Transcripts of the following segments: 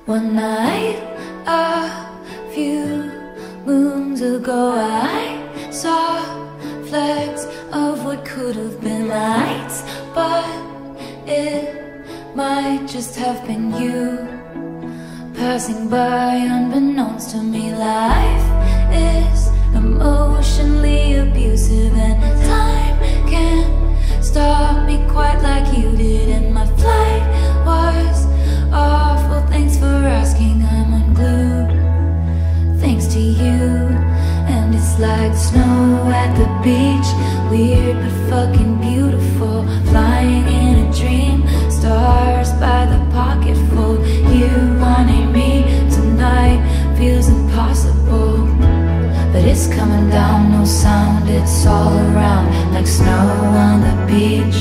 One night, a few moons ago, I saw flecks of what could have been lights, but it might just have been you passing by unbeknownst to me. Life is emotionally abusive, and time can't stop me quite like you did. And my flight was awful, thanks for asking. I'm unglued thanks to you. And it's like snow at the beach, weird but fucking beautiful, flying in a dream, stars by the pocketful. You wanting me tonight feels impossible, but it's coming down, no sound, it's all around, like snow on the beach,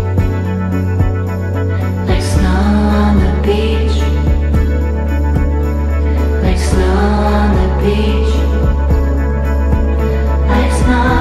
like snow on the beach, like snow on the beach, like snow.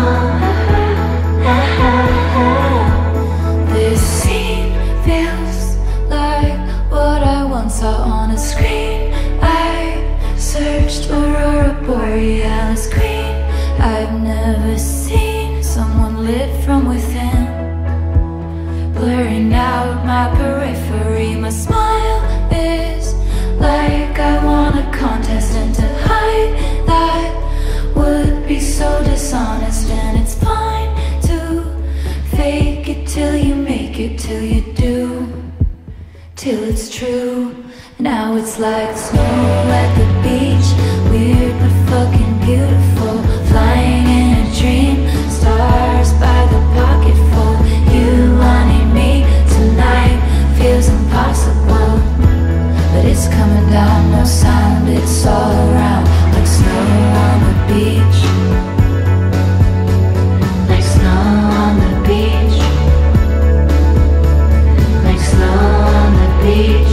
This scene feels like what I once saw on a screen. I searched Aurora Borealis queen. I've never seen someone lit from within, blurring out my periphery. My smile is like I won a contest, and to hide that would be so dishonest. And it's fine to fake it till you make it, till you do, till it's true. Now it's like snow at the beach, weird but fucking beautiful, flying in a dream, stars by the pocketful. You wanting me tonight feels impossible, but it's coming down, no sound, it's all around, like snow on the beach, like snow on the beach, like snow on the beach,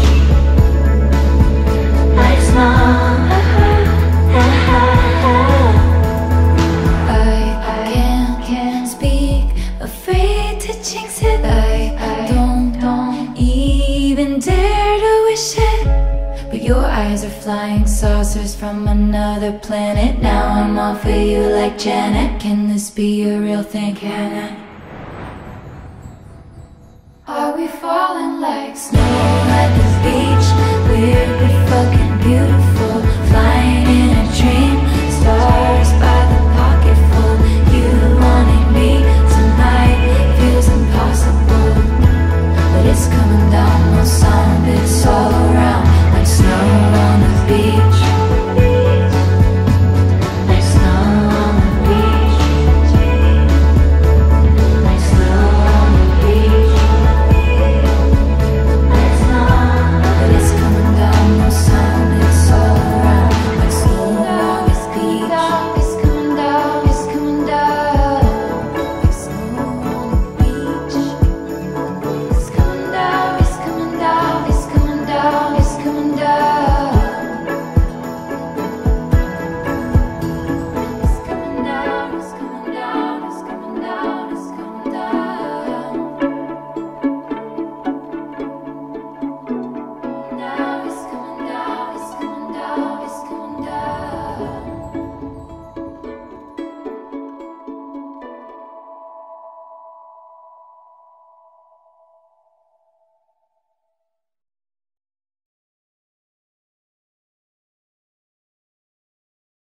like snow. I can't speak, afraid to jinx it. I don't even dare to wish it, but your eyes are flying saucers from another planet. Now I'm all for you like Janet. Can this be a real thing? Can I?